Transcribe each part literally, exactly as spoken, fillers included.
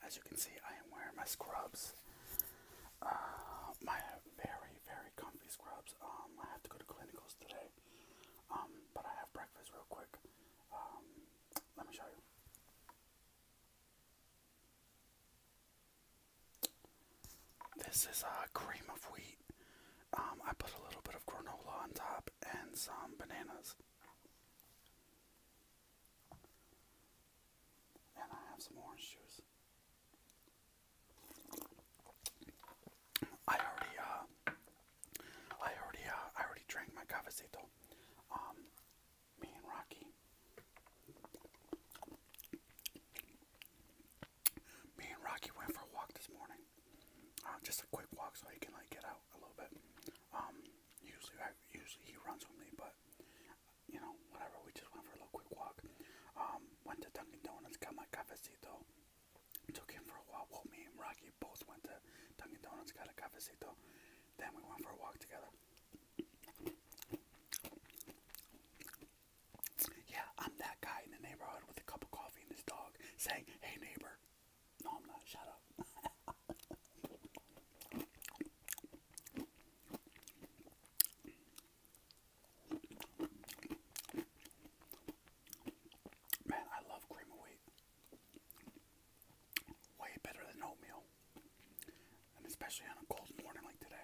As you can see, I am wearing my scrubs. Uh, my very, very comfy scrubs. Um, I have to go to clinicals today. Um, but I have breakfast real quick. Um, let me show you. This is uh, cream of wheat. Um, I put a little bit of granola on top and some bananas. And I have some orange juice. I already, uh, I already, uh, I already drank my cafecito. Um, me and Rocky. Me and Rocky went for a walk this morning. Uh, just a quick walk so he can like get out a little bit. Um, usually, I, usually he runs with me, but you know, whatever. We just went for a little quick walk. Um, went to Dunkin' Donuts, got my cafecito. Took him for a walk. Well, me and Rocky both went to Dunkin' Donuts, got a cafecito. Then we went for a walk together. Yeah, I'm that guy in the neighborhood with a cup of coffee and his dog saying, "Hey neighbor." No, I'm not. Shut up. Man, I love cream of wheat. Way better than oatmeal. And especially on a cold morning like today.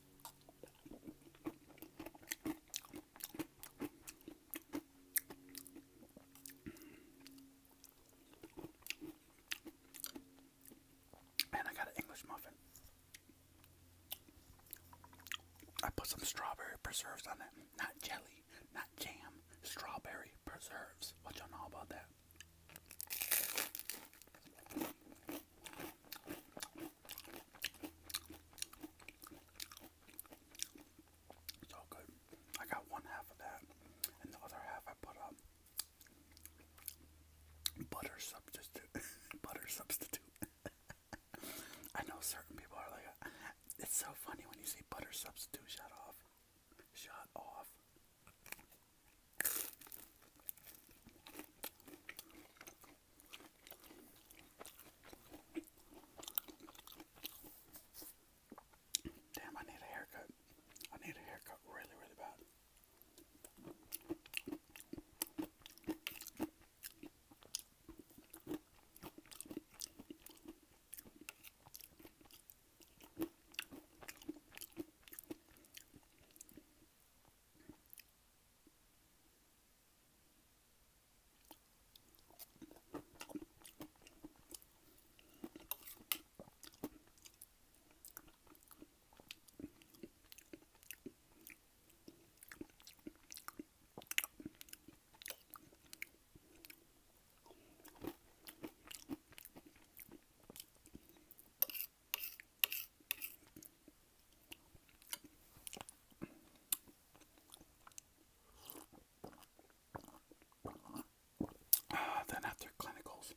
And I got an English muffin. I put some strawberry preserves on it. Not jelly, not jam. Strawberry preserves. What y'all know about that? It's all good. I got one half of that. And the other half I put up butter substitute. Butter substitute. I know certain people are like, it's so funny when you say butter substitute. Shut off. Shut off. Damn, I need a haircut. I need a haircut really, really bad. Uh, then after clinicals,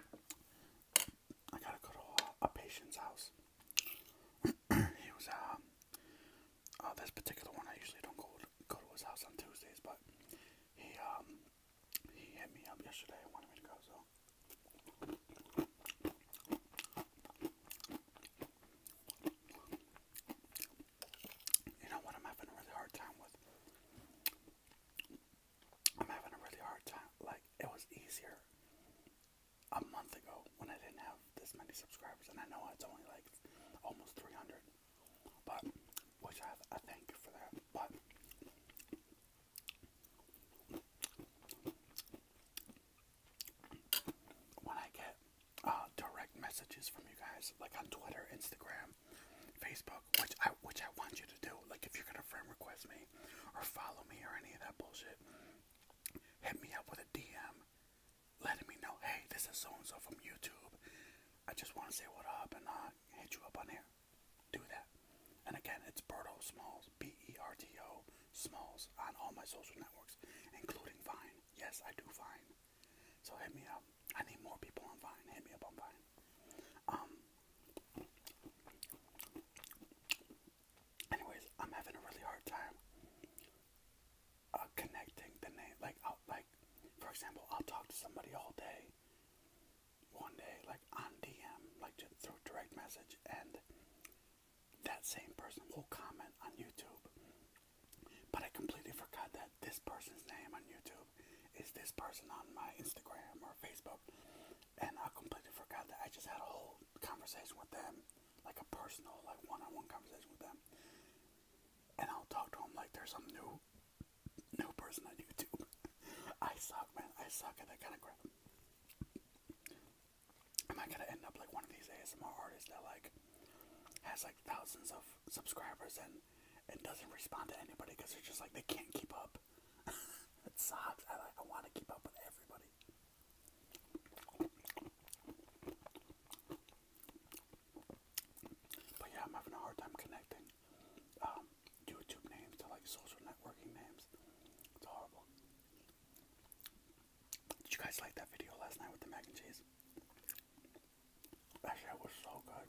I gotta go to a, a patient's house. He was, um, uh, this particular one, I usually don't go to, go to his house on Tuesdays, but he, um, he hit me up yesterday and wanted me to go, so. You know what I'm having a really hard time with? I'm having a really hard time, like, it was easier a month ago when I didn't have this many subscribers, and I know it's only like almost three hundred, but, which I, I thank you for that, but, when I get, uh, direct messages from you guys, like on Twitter, Instagram, Facebook, which I, which I want you to do, like if you're gonna friend request me, or follow me, or any of that bullshit, hit me up with a D M, letting me know, hey, this is so-and-so from YouTube, I just want to say what up, and uh, hit you up on here. Do that. And again, it's Berto Smalls, B E R T O Smalls, on all my social networks, including Vine. Yes, I do Vine. So hit me up. I need more people on Vine. Hit me up on Vine. Um. Anyways, I'm having a really hard time uh, connecting the name. Like, I'll, like, for example, I'll talk to somebody all day, one day, like on D M, like through direct message, and that same person will comment on YouTube. But I completely forgot that this person's name on YouTube is this person on my Instagram or Facebook. And I completely forgot that I just had a whole conversation with them, like a personal, like one-on-one conversation with them. And I'll talk to them like there's some new, new person on YouTube. I suck, man. I suck at that kind of crap. Am I gonna end up like one of these A S M R artists that like has like thousands of subscribers and and doesn't respond to anybody because they're just like they can't keep up? It sucks. I like I want to keep up with everybody. But yeah, I'm having a hard time connecting um, YouTube names to like social networking names. It's horrible. Did you guys like that video last night with the mac and cheese? That shit was so good.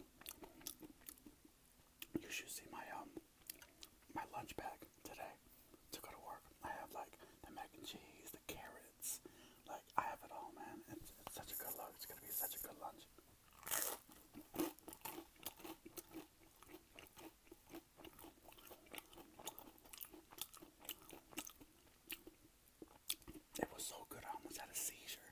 You should see my um my lunch bag today to go to work. I have like the mac and cheese, the carrots, like I have it all, man. It's, it's such a good lunch. It's gonna be such a good lunch. It was so good I almost had a seizure.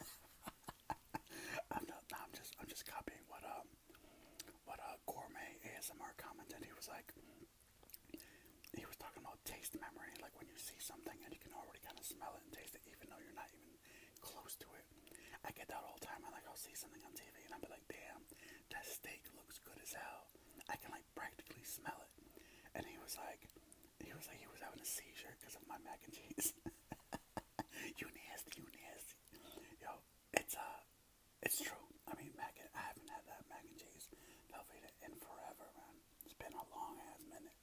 I'm not. I'm just. I'm just copying what um what a gourmet A S M R commented. He was like. He was talking about taste memory, like when you see something and you can already kind of smell it and taste it, even though you're not even close to it. I get that all the time. I like I'll see something on T V and I'll be like, damn, that steak looks good as hell. I can like practically smell it. And he was like, he was like, he was having a seizure because of my mac and cheese. You nasty, you nasty. Yo, it's uh, it's true. I mean, mac and, I haven't had that mac and cheese Velveeta in forever, man. It's been a long ass minute.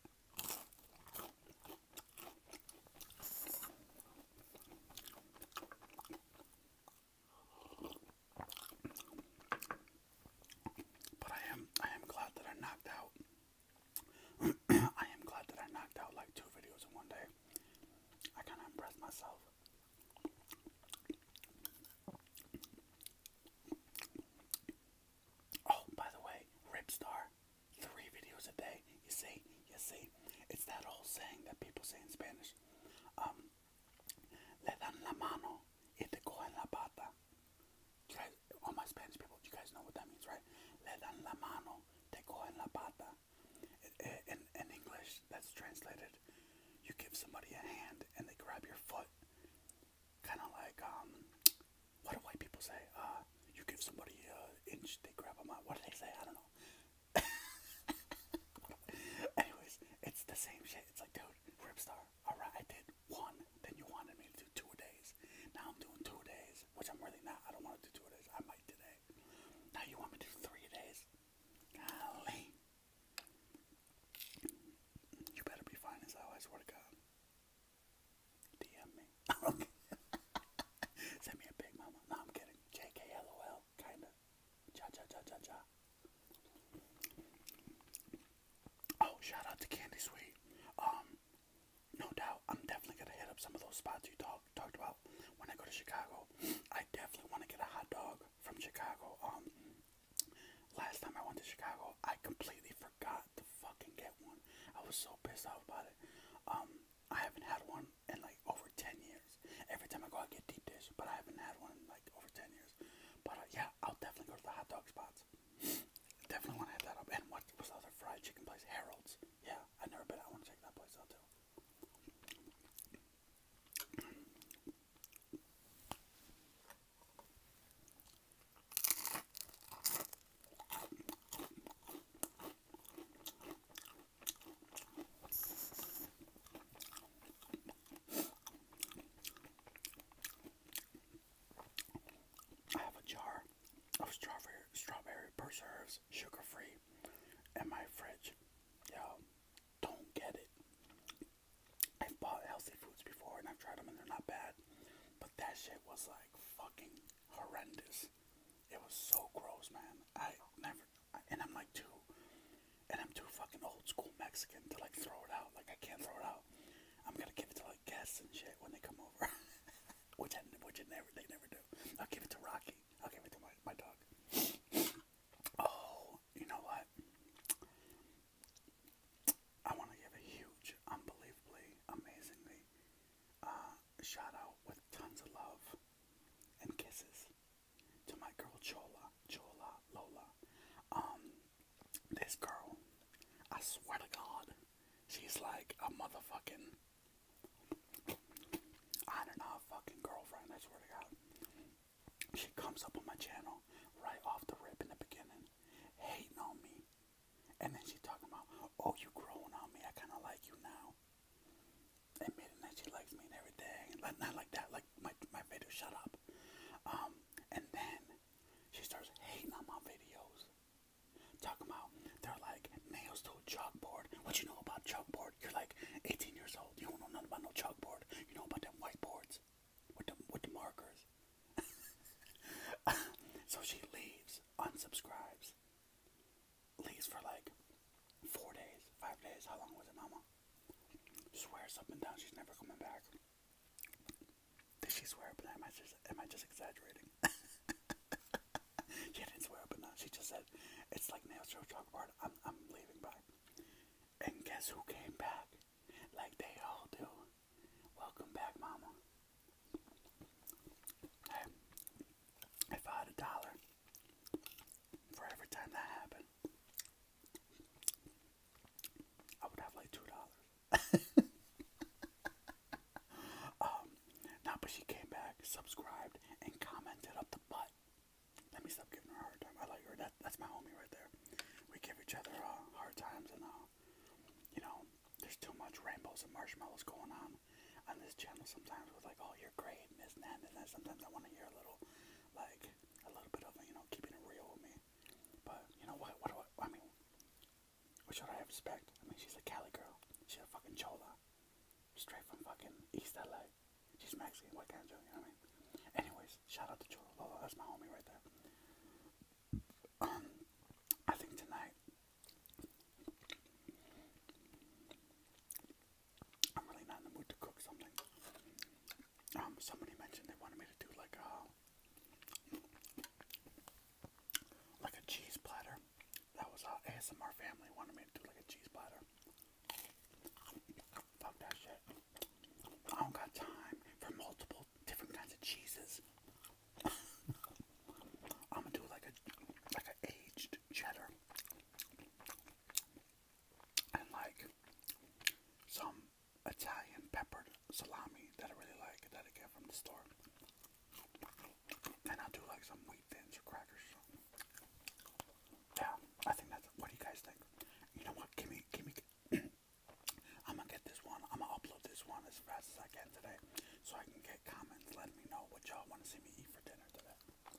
But I am, I am glad that I knocked out. I am glad that I knocked out like two videos in one day. I kind of impressed myself. Oh, by the way, Ripstar, three videos a day. You see, you see, it's that old saying that people say in Spanish. Um, le dan la mano y te cogen la pata. You guys, all my Spanish people, you guys know what that means, right? Le dan la mano, te cogen la pata. In, in English, that's translated, you give somebody a hand and they grab your foot. Kind of like, um, what do white people say? Uh, you give somebody an inch, they grab them out. What do they say? I don't know. Anyways, it's the same shit. It's like, dude, Ripstar, alright, I did one, then you wanted me to do two days. Now I'm doing two days, which I'm really not. I don't want to do two days. I might today. Now you want me to do three days? Golly. You better be fine as hell, I swear to God. D M me. Okay. Send me a big mama. No, I'm kidding. J K L O L, kinda. Ja, ja, ja, ja, ja. Oh, shout out to Candy Sweet. Um, no doubt, I'm definitely gonna hit up some of those spots you talk, talked about when I go to Chicago. I definitely want to get a hot dog from Chicago. Um, last time I went to Chicago, I completely forgot to fucking get one. I was so pissed off about it. Um, I haven't had one in like over ten years. Every time I go, I get deep dish, but I haven't had one in like over ten years. But uh, yeah, I'll definitely go to the hot dog spots. Definitely want to hit that up. And what was the other fried chicken place? Harold's. Yeah, I've never been. I want to check that place out too. I have a jar of strawberry strawberry preserves, sugar free, in my fridge. Yo, don't get it. I've bought healthy foods before and I've tried them and they're not bad, but that shit was like fucking horrendous. It was so gross, man. I never, I, and I'm like too, and I'm too fucking old school Mexican to like throw it out. Like I can't throw it out. I'm gonna give it to like guests and shit when they come over, which I, which I never, they never do. I'll give it to Rocky. I'll give it to my, my dog. I swear to God. She comes up on my channel right off the rip in the beginning, hating on me. And then she talking about, oh, you growing on me. I kind of like you now. Admitting that she likes me and everything. Like, not like that. Like, my, my video, shut up. Um, and then she starts hating on my videos. Talking about, they're like, nails to a chalkboard. What you know about chalkboard? You're like eighteen years old. You don't know nothing about no chalkboard. You know about them whiteboards with the, with the markers. So she leaves, unsubscribes, leaves for like four days, five days. How long was it, Mama? Swears up and down she's never coming back. Did she swear up and down? Am I just, am I just exaggerating? She didn't swear up and down. She just said, it's like nails to a chalkboard. I'm, I'm leaving back. And guess who came back? Like they all do. Welcome back, Mama. Hey, if I had a dollar for every time that happened, I would have like two dollars. um, no, but she came back, subscribed, and commented up the butt. Let me stop giving her a hard time. I like her. That, that's my homie right there. We give each other uh, hard times, and uh, you know, there's too much rainbows and marshmallows going on on this channel sometimes with like, oh, you're great, and this and that, and that. Sometimes I want to hear a little, like, a little bit of, you know, keeping it real with me. But, you know, what, what do I, I mean, what should I expect? I mean, she's a Cali girl. She's a fucking chola. Straight from fucking East L A. She's Mexican. What can I do? You know what I mean? Anyways, shout out to Chola Lola. That's my homie right there. Um, I think tonight, I'm really not in the mood to cook something. Um, somebody mentioned they wanted me to do like a, like a cheese platter. That was uh, A S M R family wanted me to do like a cheese platter. Fuck that shit. I don't got time for multiple different kinds of cheeses. I'm gonna do like a like an aged cheddar and like some Italian peppered salami that I really like that I get from the store. And I'll do like some wheat thins or crackers. Yeah, I think that's. What do you guys think? You know what? Give me, give me. I'm gonna get this one. I'm gonna upload this one as fast as I can today, so I can get comments letting me know what y'all want to see me eat for dinner today.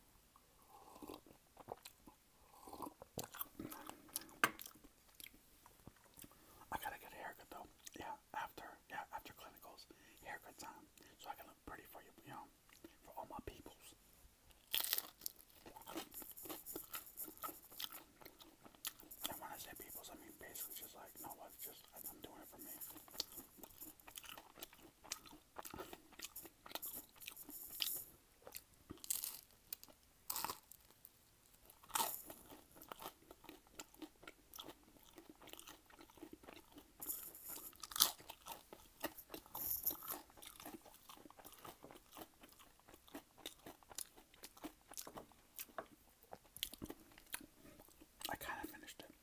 I gotta get a haircut though. Yeah, after yeah after clinicals, haircut time, so I can look pretty for you, you know, for all my peoples. And when I say peoples, I mean basically just like, no, what, just I'm doing it for me. I kind of finished it.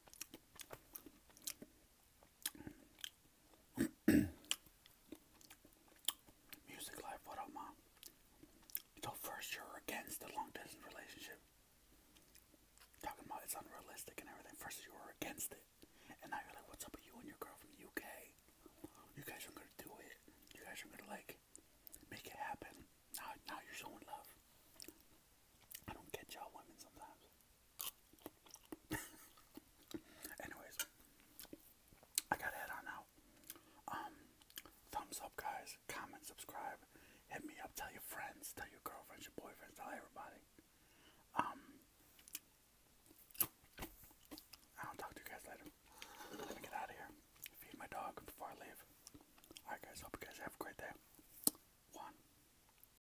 Music Life, what up, Mom? So first you're against the long distance relationship. Talking about it's unrealistic and everything. First you were against it. And now you're like, what's up with you and your girl from the U K? You guys are gonna do it. You guys are gonna like